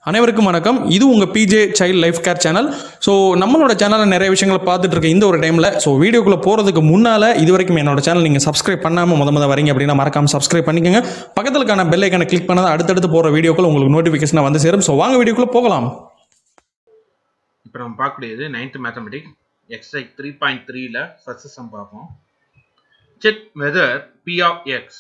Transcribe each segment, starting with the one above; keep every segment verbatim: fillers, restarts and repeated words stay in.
அனைவருக்கும் வணக்கம். இது உங்கள் PJ child life care channel. So நம்மளோட சேனலில் நிறைய விஷயங்களை பார்த்துட்டு இருக்க இந்த ஒரு டைமில் ஸோ வீடியோக்குள்ளே போகிறதுக்கு முன்னால் இது வரைக்கும் என்னோட சேனல் நீங்கள் சப்ஸ்கிரைப் பண்ணாமல் முத முத வரீங்க அப்படின்னா மறக்காமல் சப்ஸ்கிரைப் பண்ணிக்கோங்க. பக்கத்துலக்கான பெல் ஐக்கானை கிளிக் பண்ணால் அடுத்தடுத்து போகிற வீடியோக்கள் உங்களுக்கு நோட்டிஃபிகேஷனாக வந்து சேரும். ஸோ வாங்க வீடியோக்குள்ளே போகலாம். இப்போ நம்ம பார்க்கக்கூடியது ninth mathematics exercise three point த்ரீல ஃபர்ஸ்ட் சம் பார்ப்போம். Check whether p of x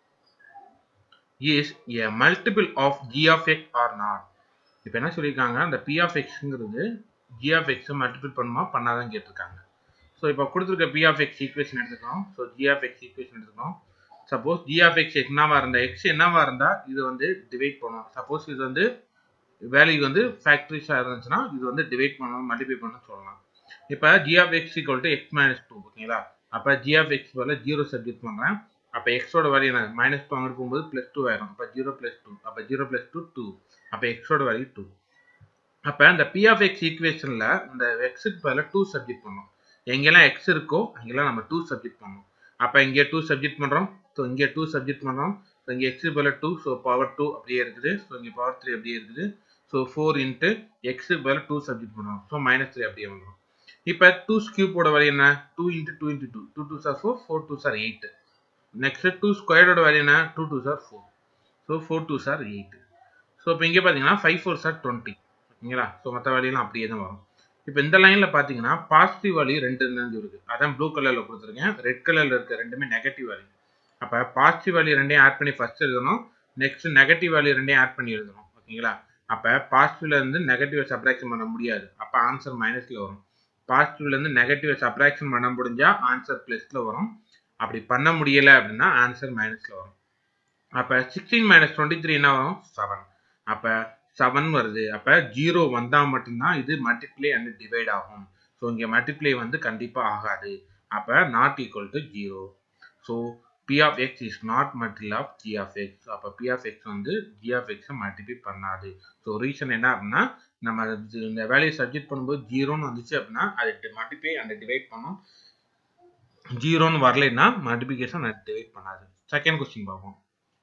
is a multiple of g of x or not. இப்போ என்ன சொல்லியிருக்காங்க, அந்த p of xங்கிறது g of x மல்டிபிள் பண்ணுமா பண்ணாதான் கேட்டிருக்காங்க. ஸோ இப்போ கொடுத்துருக்க p of x ஈக்குவேஷன் எடுத்துக்கிறோம். So g of x equation எடுத்துக்கிறோம். சப்போஸ் g of x என்னவா இருந்தா x என்னவா இருந்தா இது வந்து டிவைட் பண்ணும். சப்போஸ் இது வந்து வேல்யூ வந்து ஃபேக்டரிஸாக இருந்துச்சுன்னா இது வந்து டிவைட் பண்ணணும், மல்டிப்ளை பண்ணணும்னு சொல்லலாம். இப்போ g of x equal to x minus two, ஓகேங்களா? அப்போ g of x பதில் ஜீரோ சப்ஜெக்ட் பண்ணுறேன். அப்போ எக்ஸோட வேல்யூ என்ன, மைனஸ் டூ அங்கிட்டு போகும்போது பிளஸ் டூ ஆயிரும். அப்போ ஜீரோ பிளஸ் டூ, அப்போ ஜீரோ பிளஸ் டூ டூ, அப்போ எக்ஸோட வேல்யூ டூ. அப்போ இந்த பி ஆஃப் எக்ஸ் ஈக்குவேஷனில் இந்த எக்ஸுக்கு பதில் டூ சப்ஜெக்ட் பண்ணணும். எங்கெல்லாம் எக்ஸ் இருக்கோ அங்கெல்லாம் நம்ம டூ சப்ஜெக்ட் பண்ணணும். அப்போ இங்கே டூ சப்ஜெக்ட் பண்ணுறோம். ஸோ இங்கே டூ சப்ஜெக்ட் பண்ணுறோம். ஸோ இங்கே எக்ஸுக்கு பதில் டூ, ஸோ பவர் டூ அப்படியே இருக்குது. ஸோ இங்கே பவர் த்ரீ அப்படியே இருக்குது. ஸோ ஃபோர் இன்ட்டு எக்ஸுக்கு பதில் டூ சப்ஜெக்ட் பண்ணுறோம். ஸோ மைனஸ் த்ரீ அப்படியே வந்துடும். இப்போ டூ கியூபோட வேல்யூ என்ன, two into two into two, two two சார் ஃபோர், ஃபோர் டூ சார் எயிட். நெக்ஸ்ட் டூ ஸ்கொயரோட வேல்யூ என்ன, டூ டூ சார் ஃபோர், ஸோ ஃபோர் டூ சார் எயிட். ஸோ இப்போ இங்கே பார்த்தீங்கன்னா ஃபைவ் ஃபோர் சார் டுவெண்ட்டி, ஓகேங்களா? ஸோ மற்ற வேல்யூலாம் அப்படியே தான் வரும். இப்போ இந்த லைனில் பார்த்தீங்கன்னா பாசிட்டிவ் வேல்யூ ரெண்டு இருந்து இருக்குது, அதான் ப்ளூ கலரில் கொடுத்துருக்கேன். ரெட் கலரில் இருக்க ரெண்டுமே நெகட்டிவ் வேல்யூ. அப்போ பாசிட்டிவ் வேல்யூ ரெண்டையும் ஆட் பண்ணி ஃபர்ஸ்ட் எழுதணும். நெக்ஸ்ட் நெகட்டிவ் வேல்யூ ரெண்டையும் ஆட் பண்ணி எழுதணும், ஓகேங்களா? அப்போ பாசிட்டிவ்ல இருந்து நெகட்டிவ் சப்ராக்ஷன் பண்ண முடியாது, அப்போ ஆன்சர் மைனஸ்ல வரும். பாசிட்டிவ்ல இருந்து நெகட்டிவ் சப்ராக்ஷன் பண்ண முடிஞ்சா ஆன்சர் பிளஸ்ல வரும். அப்படி பண்ண முடியல அப்படின்னா ஆன்சர் மைனஸ்ல வரும். அப்ப சிக்ஸ்டீன் மைனஸ் டுவெண்ட்டி த்ரீ என்ன வரும், செவன். அப்ப செவன் வருது. அப்ப ஜீரோ வந்தா மட்டும்தான் இது மல்டிப்ளை அண்ட் டிவைட் ஆகும். ஸோ இங்க மல்டிப்ளை வந்து கண்டிப்பா ஆகாது. அப்ப not equal to zero. So p of x is not multiple of g of x. அப்ப பி ஆஃப் எக்ஸ் வந்து ஜி ஆஃப் எக்ஸ் மல்டிப்ளை பண்ணாது. ஸோ ரீசன் என்ன அப்படின்னா, நம்ம இந்த வேல்யூ சப்ஜெக்ட் பண்ணும்போது ஜீரோன்னு வந்துச்சு அப்படின்னா அது மல்டிப்ளை அண்ட் டிவைட் பண்ணும். ஜீரோன்னு வரலைன்னா மல்டிபிகேஷன் டிவைட் பண்ணாது. செகண்ட் கொஸ்டின் பார்ப்போம்.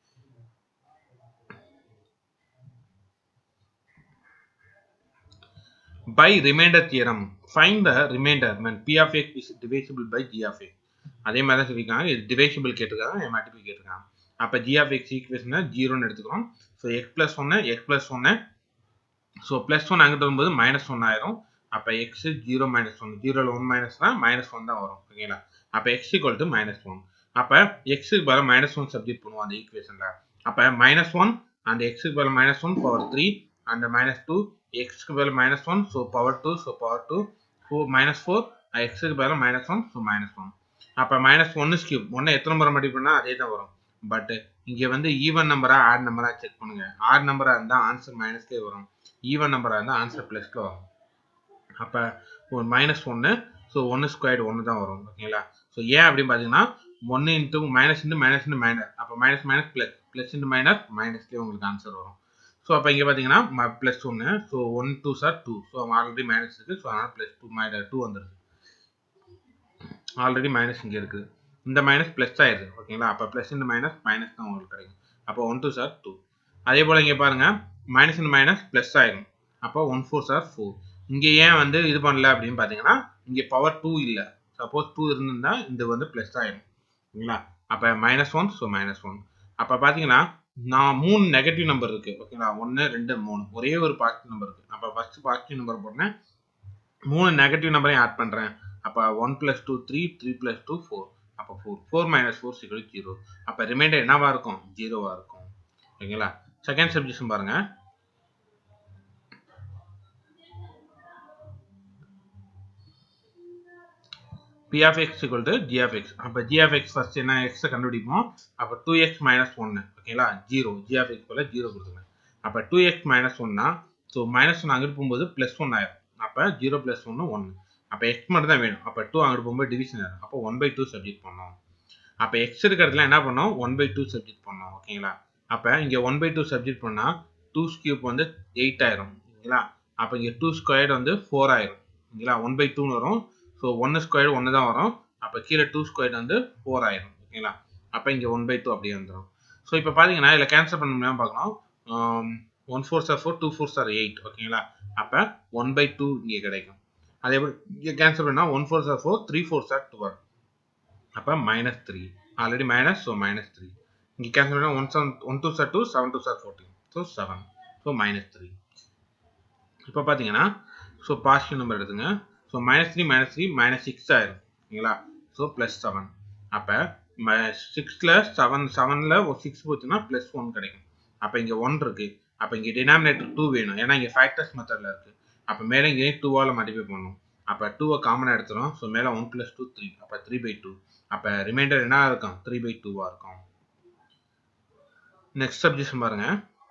By remainder theorem, find the remainder when p of x is divisible by g of x. அதே மாதிரி தான் சொல்லியிருக்காங்க. இது டிவைசிபிள் கேட்டிருக்காங்க, மல்டிபிள் கேட்டிருக்காங்க. அப்போ g of x ஈக்குவேஷனை ஜீரோன்னு எடுத்துக்கிறோம். ஸோ எக்ஸ் பிளஸ் ஒன்று எக்ஸ் பிளஸ் ஒன்று, ஸோ பிளஸ் ஒன் அங்கிட்டு வரும்போது மைனஸ் ஒன் ஆயிரும். அப்போ எக்ஸ் ஜீரோ மைனஸ் ஒன், ஜீரோவில் ஒன் மைனஸ் தான் மைனஸ் ஒன் தான் வரும், ஓகேங்களா? அப்போ x equal to minus one. அப்போ எக்ஸுக்கு பதில் மைனஸ் ஒன் சப்ஜெக்ட் பண்ணுவோம் அந்த ஈக்குவேஷனில். அப்போ மைனஸ் ஒன் அந்த எக்ஸுக்கு பதில் மைனஸ் ஒன் பவர் த்ரீ அந்த மைனஸ் டூ, எக்ஸுக்கு பதில் minus one, so power two, so power two, four minus four, எக்ஸுக்கு பதில் minus one, so minus one. அப்போ மைனஸ் ஒன்னு கியூப், ஒன்று எத்தனை நம்பரை மல்டிப்ளை பண்ணால் அதே தான் வரும். பட் இங்கே வந்து ஈவன் நம்பரா ஆட் நம்பரா செக் பண்ணுங்க. ஆட் நம்பரா இருந்தால் ஆன்சர் மைனஸ்லேயே வரும், ஈவன் நம்பரா இருந்தால் ஆன்சர் பிளஸ்ல வரும். அப்போ ஒரு மைனஸ் ஒன்று, ஸோ ஒன்று ஸ்கொயர்டு ஒன்று தான் வரும், ஓகேங்களா? ஸோ ஏன் அப்படின்னு பார்த்தீங்கன்னா ஒன்று into minus into minus into minus, அப்போ minus minus plus, plus into minus மைனஸ்லேயே உங்களுக்கு ஆன்சர் வரும். ஸோ அப்போ இங்கே பார்த்தீங்கன்னா பிளஸ் ஒன்று, ஸோ ஒன் டூ சார் டூ, ஸோ ஆல்ரெடி மைனஸ் இருக்குது, ஸோ அதனால் பிளஸ் டூ மைனஸ் டூ வந்துருக்கு. ஆல்ரெடி மைனஸ் இங்கே இருக்குது, இந்த மைனஸ் பிளஸ் ஆயிடுது, ஓகேங்களா? அப்போ பிளஸ் இன்ட்டு மைனஸ் மைனஸ் தான் உங்களுக்கு கிடைக்கும். அப்போ ஒன் டூ சார் டூ. அதே போல் இங்கே பாருங்கள் மைனஸ் இன்ட்டு மைனஸ் பிளஸ் ஆயிடும். அப்போ ஒன் ஃபோர் சார் ஃபோர். இங்கே ஏன் வந்து இது பண்ணல அப்படின்னு பார்த்தீங்கன்னா இங்கே பவர் டூ இல்லை. சப்போஸ் டூ இருந்திருந்தா இந்த வந்து பிளஸ் ஆயிடும், ஓகேங்களா? அப்போ minus one, so minus one. அப்போ பார்த்தீங்கன்னா நான் மூணு நெகட்டிவ் நம்பர் இருக்கு, ஓகேங்களா? ஒன்று ரெண்டு மூணு, ஒரே ஒரு பாசிட்டிவ் நம்பர் இருக்கு. அப்போ ஃபர்ஸ்ட் பாசிட்டிவ் நம்பர் போடுறேன், மூணு நெகட்டிவ் நம்பரையும் ஆட் பண்ணுறேன். அப்போ one plus two three, three plus two four, அப்போ ஃபோர், ஃபோர் மைனஸ் ஃபோர் சிக்கல் ஜீரோ. அப்போ ரிமைண்டர் என்னவா இருக்கும், ஜீரோவா இருக்கும், ஓகேங்களா? செகண்ட் சப்ஜெக்ஷன் பாருங்க. p of x equal to g of x. அப்போ g of x ஃபர்ஸ்ட் என்ன, x கண்டுபிடிப்போம். அப்போ டூ எக்ஸ் மைனஸ் ஒன்று, ஓகேங்களா? ஜீரோ, g of x போல ஜீரோ கொடுத்துங்க. அப்போ டூ எக்ஸ் மைனஸ் ஒன்னா, ஸோ மைனஸ் ஒன் அங்கிட்டு போகும்போது பிளஸ் ஒன் ஆயிரும். அப்போ ஜீரோ பிளஸ் ஒன்று ஒன்று. அப்போ எக்ஸ் மட்டும் தான் வேணும். அப்போ டூ அங்கிட்டு போகும்போது டிவிஷன் ஆயிரும். அப்போ ஒன் பை டூ சப்ஜெக்ட் பண்ணோம். அப்போ எக்ஸ் இருக்கிறதுல என்ன பண்ணோம், ஒன் பை டூ சப்ஜெக்ட் பண்ணோம், ஓகேங்களா? அப்போ இங்கே ஒன் பை டூ சப்ஜெக்ட் பண்ணால் டூ கியூப் வந்து எயிட் ஆயிரும், ஓகேங்களா? அப்போ இங்கே டூ ஸ்கொயர்டு வந்து ஃபோர் ஆயிரும், ஓகேங்களா? ஒன் பை டூன்னு வரும். ஸோ ஒன்று ஸ்கொயர்டு ஒன்று தான் வரும். அப்போ கீழே டூ ஸ்கொயர்டு வந்து ஃபோர் ஆயிரும், ஓகேங்களா? அப்போ இங்கே ஒன் பை டூ அப்படியே வந்துடும். ஸோ இப்போ பார்த்தீங்கன்னா இதில் கேன்சல் பண்ண முடியாமல் பார்க்கணும். One fours are four, two fours are eight. ஓகேங்களா? அப்போ ஒன் பை டூ இங்கே கிடைக்கும். அதே போல் இங்கே கேன்சல் பண்ணால் one fours are four, three fours are twelve. அப்போ minus three, already minus, so minus three. இங்கே கேன்சல் பண்ணால் ஒன் செவன் ஒன் டூ சார் டூ, செவன் டூ சார் fourteen, so seven, so minus three. இப்போ பார்த்தீங்கன்னா ஸோ பாசிட்டிவ் நம்பர் எடுத்துங்க. So minus three minus three minus six ஆயிரும். ஓகேங்களா? So plus seven. அப்போ சிக்ஸில் செவன் செவனில் ஒரு சிக்ஸ் போச்சுன்னா ப்ளஸ் ஒன் கிடைக்கும். அப்போ இங்கே ஒன் இருக்குது. அப்போ இங்கே டினாமினேட்டர் டூ வேணும், ஏன்னா இங்கே ஃபேக்டர்ஸ் மெத்தடில் இருக்குது. அப்போ மேலே இங்கே டூவால் மல்டிப்ளை பண்ணணும். அப்போ டூவை காமனாக எடுத்துரும். ஸோ மேலே ஒன் ப்ளஸ் டூ த்ரீ, அப்போ த்ரீ பை டூ. அப்போ ரிமைண்டர் என்ன இருக்கும்? த்ரீ பை டூவாக இருக்கும். நெக்ஸ்ட் சப்ஜெக்ஷன் பாருங்க.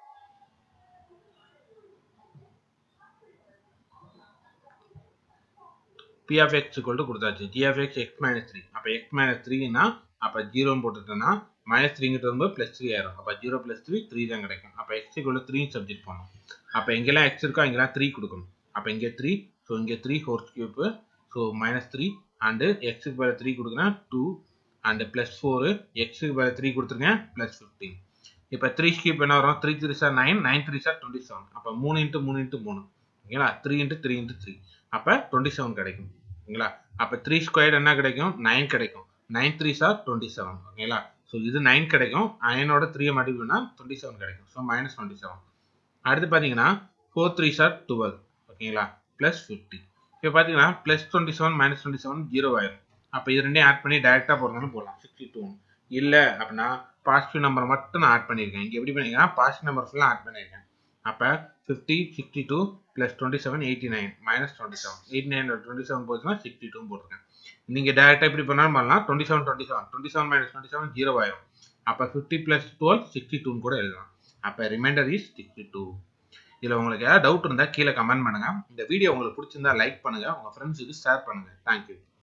P of x equal to கொடுத்தாச்சு. G of x x minus three. அப்போ x minus த்ரீனா அப்போ ஜீரோன்னு போட்டுட்டோன்னா மைனஸ் த்ரீங்கிட்ட வரும்போது ப்ளஸ் த்ரீ ஆயிரும். அப்போ ஜீரோ ப்ளஸ் த்ரீ த்ரீ தான் கிடைக்கும். அப்போ x equal to three subject பண்ணணும். அப்போ எங்கெல்லாம் x இருக்கோ அங்கெல்லாம் த்ரீ கொடுக்கணும். அப்போ இங்கே த்ரீ, ஸோ இங்கே three whole cube, so minus three and எக்ஸுக்கு பதில் த்ரீ கொடுக்குறேன் டூ அண்டு ப்ளஸ் ஃபோரு, எக்ஸுக்கு பதில் த்ரீ கொடுத்துருங்க ப்ளஸ் ஃபிஃப்டீன். இப்போ த்ரீ கியூப் என்ன வரும்? த்ரீ த்ரீ சார் நைன், நைன் த்ரீ சார் டுவெண்ட்டி செவன். அப்போ மூணு இன்ட்டு மூணு இன்ட்டு மூணு. ஓகேங்களா? Three into three into three. அப்போ டுவெண்ட்டி செவன் கிடைக்கும். ஓகேங்களா? அப்போ த்ரீ ஸ்கொயர் என்ன கிடைக்கும்? நைன் கிடைக்கும். நைன் த்ரீ சார் டுவெண்ட்டி செவன். ஓகேங்களா? ஸோ இது நைன் கிடைக்கும். நைனோட த்ரீயை மல்டிபிள்னா டுவெண்ட்டி செவன் கிடைக்கும். So minus twenty seven. அடுத்து பார்த்தீங்கன்னா ஃபோர் த்ரீ சார் டுவெல். ஓகேங்களா? Plus fifty. இப்போ பார்த்தீங்கன்னா plus twenty seven minus twenty seven zero ஆயிரும். அப்போ இது ரெண்டையும் ஆட் பண்ணி டேரெக்டாக போகிறதுனாலும் போடலாம். சிக்ஸ்டி டூ இல்லை அப்படின்னா பாசிட்டிவ் நம்பர் மட்டும் நான் ஆட் பண்ணியிருக்கேன். இங்கே எப்படி பண்ணியிருக்கேன்? பாசிட்டிவ் நம்பர் ஃபுல்லாக ஆட் பண்ணியிருக்கேன். அப்போ fifty, sixty two plus twenty seven, eighty nine minus twenty seven. Eighty nine twenty seven போச்சுன்னா சிக்ஸ்டி டூ போட்டிருக்கேன். நீங்கள் டேரெக்டாக எப்படி பண்ணாலும் பண்ணலாம். Twenty seven twenty seven twenty seven minus twenty seven zero ஆயிரும். அப்போ ஃபிஃப்டி ப்ளஸ் டுவெல் சிக்ஸ்டி டூன்னு கூட எழுதலாம். அப்போ ரிமைண்டர் இஸ் சிக்ஸ்டி டூ. இதில் உங்களுக்கு ஏதாவது டவுட் இருந்தால் கீழே கமெண்ட் பண்ணுங்கள். இந்த வீடியோ உங்களுக்கு பிடிச்சிருந்தா லைக் பண்ணுங்கள், உங்கள் ஃப்ரெண்ட்ஸுக்கு ஷேர் பண்ணுங்கள். தேங்க்யூ.